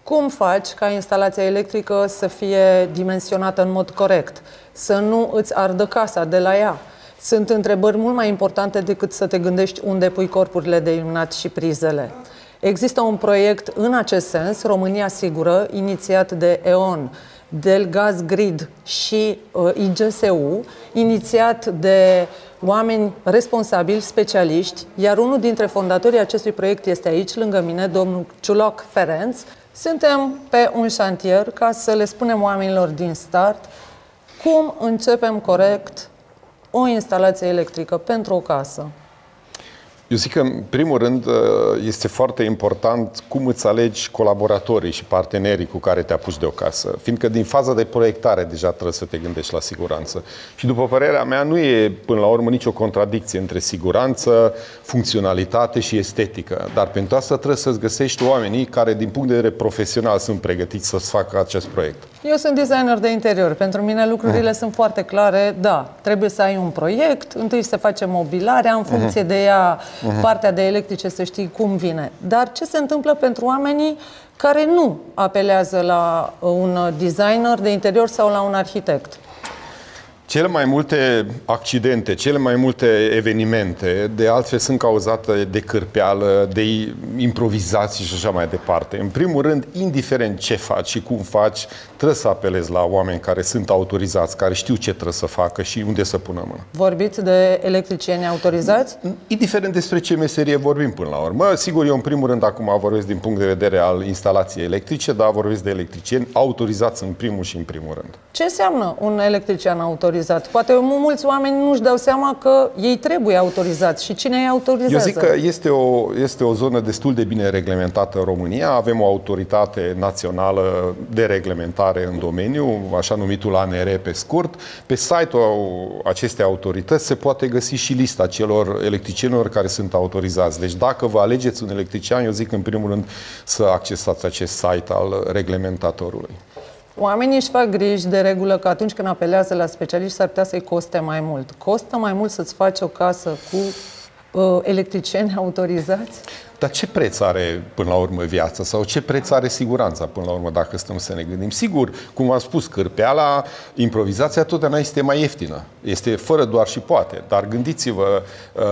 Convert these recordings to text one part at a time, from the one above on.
Cum faci ca instalația electrică să fie dimensionată în mod corect? Să nu îți ardă casa de la ea? Sunt întrebări mult mai importante decât să te gândești unde pui corpurile de iluminat și prizele. Există un proiect în acest sens, România Sigură, inițiat de E.ON, Delgaz Grid și IGSU, inițiat de oameni responsabili, specialiști, iar unul dintre fondatorii acestui proiect este aici, lângă mine, domnul Ciuloc Ferenc. Suntem pe un șantier ca să le spunem oamenilor din start cum începem corect o instalație electrică pentru o casă. Eu zic că, în primul rând, este foarte important cum îți alegi colaboratorii și partenerii cu care te apuci de o casă. Fiindcă din faza de proiectare deja trebuie să te gândești la siguranță. Și după părerea mea, nu e până la urmă nicio contradicție între siguranță, funcționalitate și estetică. Dar pentru asta trebuie să-ți găsești oamenii care, din punct de vedere profesional, sunt pregătiți să-ți facă acest proiect. Eu sunt designer de interior. Pentru mine lucrurile sunt foarte clare. Da, trebuie să ai un proiect, întâi să facem mobilarea, în funcție de ea, partea de electrice, să știi cum vine. Dar ce se întâmplă pentru oamenii care nu apelează la un designer de interior sau la un arhitect? Cele mai multe accidente, cele mai multe evenimente, de altfel, sunt cauzate de cârpeală, de improvizații și așa mai departe. În primul rând, indiferent ce faci și cum faci, trebuie să apelezi la oameni care sunt autorizați, care știu ce trebuie să facă și unde să pună mâna. Vorbiți de electricieni autorizați? Indiferent despre ce meserie vorbim până la urmă. Sigur, eu în primul rând acum vorbesc din punct de vedere al instalației electrice, dar vorbesc de electricieni autorizați în primul și în primul rând. Ce înseamnă un electrician autorizat? Poate mulți oameni nu-și dau seama că ei trebuie autorizați. Și cine îi autorizează? Eu zic că este o zonă destul de bine reglementată în România. Avem o autoritate națională de reglementare în domeniu, așa numitul ANR pe scurt. Pe site-ul acestei autorități se poate găsi și lista celor electricienilor care sunt autorizați. Deci dacă vă alegeți un electrician, eu zic în primul rând să accesați acest site al reglementatorului. Oamenii își fac griji de regulă că atunci când apelează la specialiști s-ar putea să-i coste mai mult. Costă mai mult să-ți faci o casă cu electricieni autorizați? Dar ce preț are până la urmă viața sau ce preț are siguranța până la urmă dacă stăm să ne gândim? Sigur, cum am spus, cârpeala, improvizația totdeauna este mai ieftină. Este fără doar și poate. Dar gândiți-vă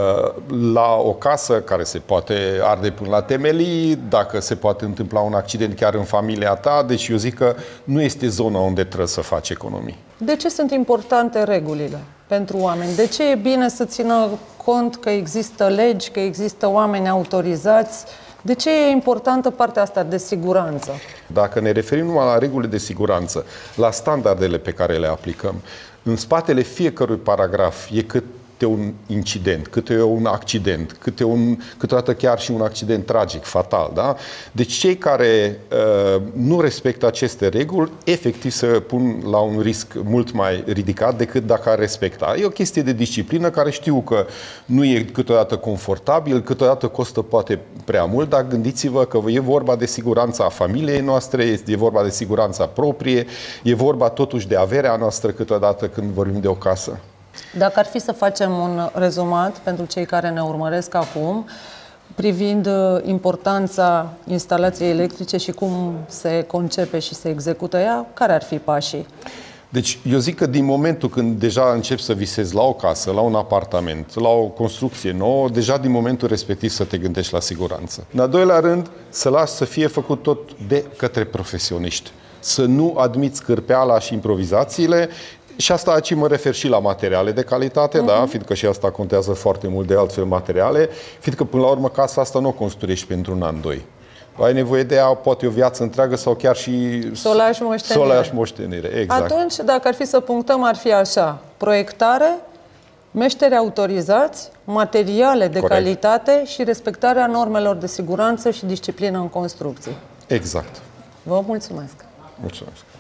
la o casă care se poate arde până la temelii, dacă se poate întâmpla un accident chiar în familia ta, deci eu zic că nu este zona unde trebuie să faci economii. De ce sunt importante regulile pentru oameni? De ce e bine să țină cont că există legi, că există oameni autorizați? De ce e importantă partea asta de siguranță? Dacă ne referim numai la regulile de siguranță, la standardele pe care le aplicăm, în spatele fiecărui paragraf e câte un incident, câte un accident, câteodată chiar și un accident tragic, fatal. Da? Deci cei care nu respectă aceste reguli, efectiv se pun la un risc mult mai ridicat decât dacă ar respecta. E o chestie de disciplină care știu că nu e câteodată confortabil, câteodată costă poate prea mult, dar gândiți-vă că e vorba de siguranța familiei noastre, e vorba de siguranța proprie, e vorba totuși de averea noastră câteodată când vorbim de o casă. Dacă ar fi să facem un rezumat pentru cei care ne urmăresc acum, privind importanța instalației electrice și cum se concepe și se execută ea, care ar fi pașii? Deci, eu zic că din momentul când deja începi să visezi la o casă, la un apartament, la o construcție nouă, deja din momentul respectiv să te gândești la siguranță. În al doilea rând, să lași să fie făcut tot de către profesioniști. Să nu admiți cârpeala și improvizațiile. Și asta aici mă refer și la materiale de calitate, da? Fiindcă și asta contează foarte mult de altfel materiale, fiindcă până la urmă casa asta nu o construiești pentru un an, doi. Ai nevoie de ea poate o viață întreagă sau chiar și să o lași moștenire. Exact. Atunci, dacă ar fi să punctăm, ar fi așa: proiectare, meșteri autorizați, materiale de calitate și respectarea normelor de siguranță și disciplină în construcții. Exact. Vă mulțumesc! Mulțumesc!